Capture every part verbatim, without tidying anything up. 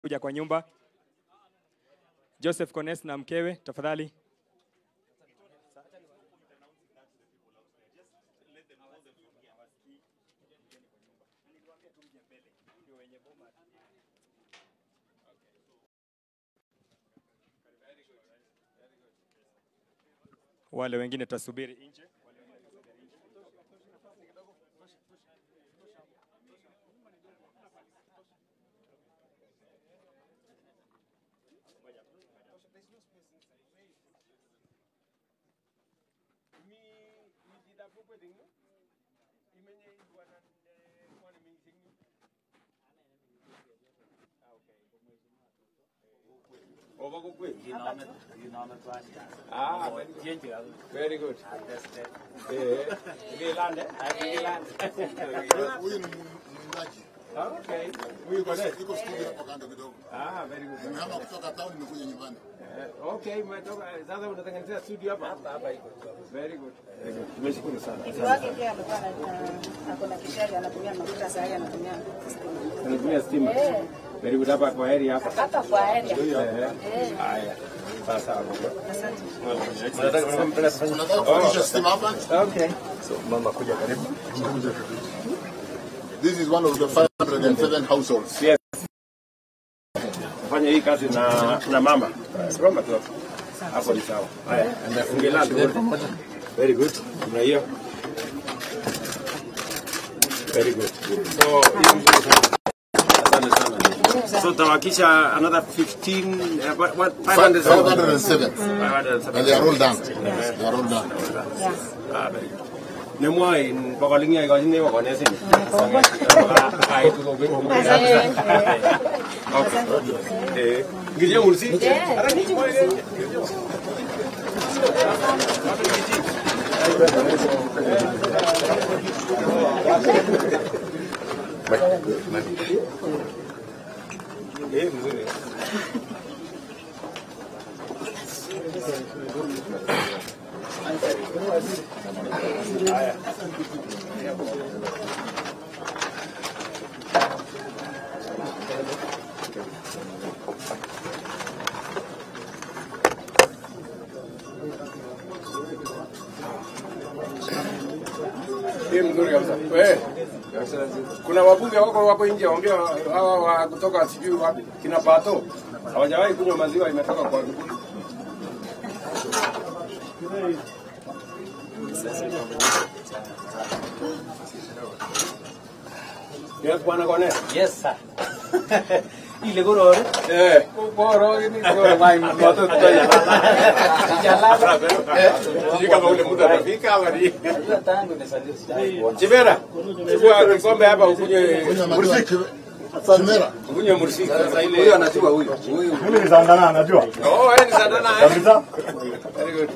kuja kwa nyumba. Joseph Kones na mkewe, tafadhali. Wale wengine tutasubiri nje. Ah, very good. We land it. We land okay. We go there. Ah, very good. Okay, umetoka sasa unatengeneza studio hapa hapa hapa iko. Very good. Very good. Tumeshukuru sana. Wake pia alikuwa akona kishari anatumia mafuta sasa hivi anatumia anatumia stima. Very good hapa kwa area hapa. Hapa kwa area. Eh. Haya. Sasa hapo. Asante. Unataka stima hapa? Okay. So mama kuja karibu. This is one of the five hundred seven households. Yes. Fanya hii kazi na na mama. Roma tu. Hapo ni sawa. Haya, anafungia pamoja. Very good. Kuna hiyo. Very good. So, asante sana. So tawakisha another fifteen uh, what five hundred seven. five hundred seven. And they are all done. They are all done. Yeah. Ah, very good. Nemwai bakalingia kwa nini wako nesi? Ah, ito go go. Okay. Eh, ngije mursi? Ara ni mo. Eh, mzuri. Haya. Ni mzuri kabisa. Wewe. Kuna wabunge wako wako nje waambia hawa wa kutoka sijui wapi kina pato. Hawajawahi kunywa maziwa imetoka kwa Riggy. Yes, bwana Kone. Yes, sir. Ile goro Eh, goro ni goro mai moto tuya. Jalala. Sijui kama ule muda utafika ama ni. Najua tangu nisalie sijai. Chibera. Chukua kikombe hapa ukunywe Mrisiki. Samera. ukunywe Mrisiki. Sasa ile huyo anajua huyo. Huyo. Mimi ni Zandana anajua. Oh, yeye ni Zandana. Kabisa. Very good.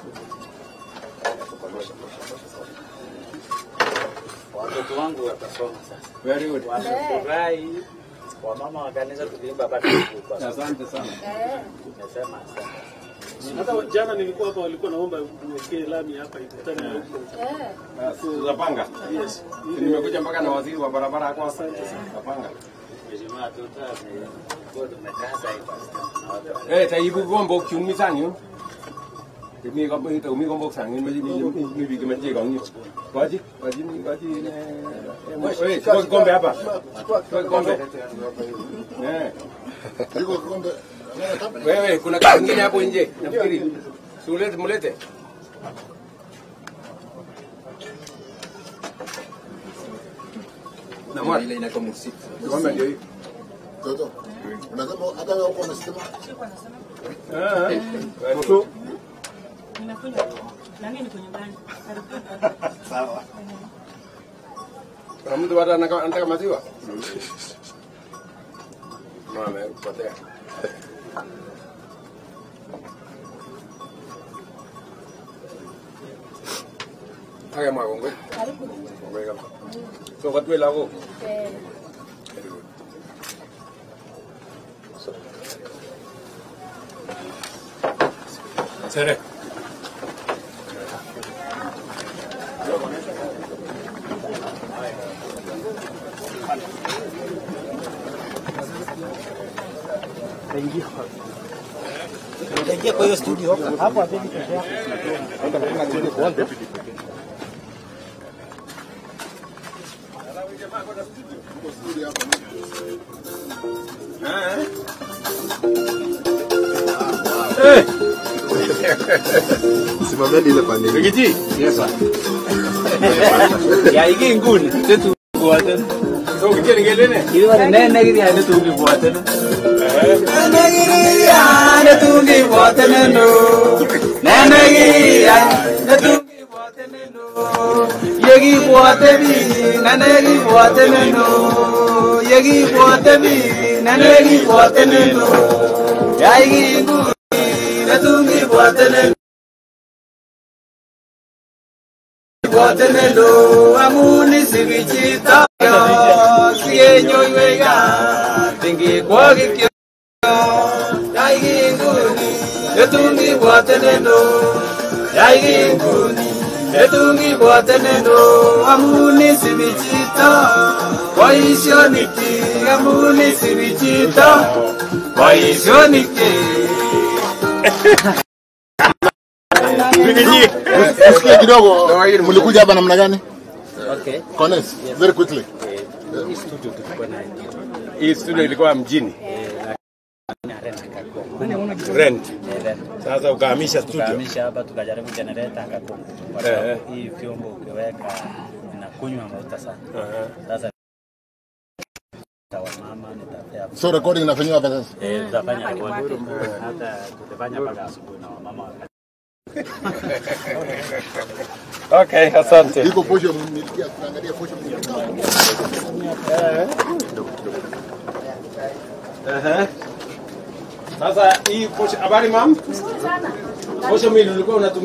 Watoto wangu watasoma sasa. Very good. Wamefurahi. Wamama wa kanisa tuliimba hapa kwa sasa. Asante sana. Eh. Nimesema asante. Hata jana nilikuwa hapa walikuwa naomba uwekee lami hapa ikutane huko. Eh. Sasa zapanga. Yes. Nimekuja mpaka na waziri wa barabara kwa sasa. Zapanga. Mheshimiwa tuta kwa tumekasa hivi. Eh, taibu gombo kiumisanyo. Kimi gombo ito mi gombo sanyo mi mi mi bi kimeje gonyo. Kwaji, kwaji ni kwaji ne. Eh, kwa gombe hapa. Kwa gombe. Eh. Iko kombe. Wewe kuna kitu kingine hapo nje. Nafikiri. Sulete mulete. Na mwa ile ina kama msitu. Gombe ndio hiyo. Toto. Unasema hata wewe uko na stima? Ah. Mtu. Nimekuja. Na mimi niko nyumbani. Sawa. Kuna mtu bado anataka maziwa? Mama, potea. Haya mwa ngwe. Karibu. Ngwe kama. So kwa tuela go. Eh. Sere. Ingia kwa hiyo studio hapo hapo peke yake. Eh. Simameni ile pande. Riggy. Yes sir. Ya hiki nguni tetu kuata. So kitchen ngelene. Ile nene gidi ane tungi kuata. Eh. Nene gidi ane tungi kuata neno. Nene gidi ane tungi kuata neno. Yegi kuata bi nene gidi kuata neno. Yegi kuata bi nene gidi kuata neno. Ya hiki nguni tetungi kuata neno. Guatemelo, amuni sibichita, sienyo Umeweka, tingi kwa kikyo, yaigi nguni, etungi Guatemelo, yaigi nguni, etungi Guatemelo, amuni sibichita, kwa isyo niki, amuni sibichita, kwa isyo niki. Riggy, usikie kidogo. Mlikuja hapa namna gani? Okay. Connect very quickly. Hii studio tulikuwa na Hii studio ilikuwa mjini. Rent. Sasa ukahamisha studio. Tukahamisha hapa tukajaribu generator akakomo. Kwa sababu hii vyombo ukiweka inakunywa mafuta sana. Sasa mama nitapea. So recording inafanywa hapa sasa. Eh, tutafanya recording. Hata tutafanya mpaka asubuhi na mama. Okay, asante. Iko posho mmilikia tunaangalia posho mmilikia. Eh. Sasa hii posho habari mam? Posho mimi nilikuwa unatumia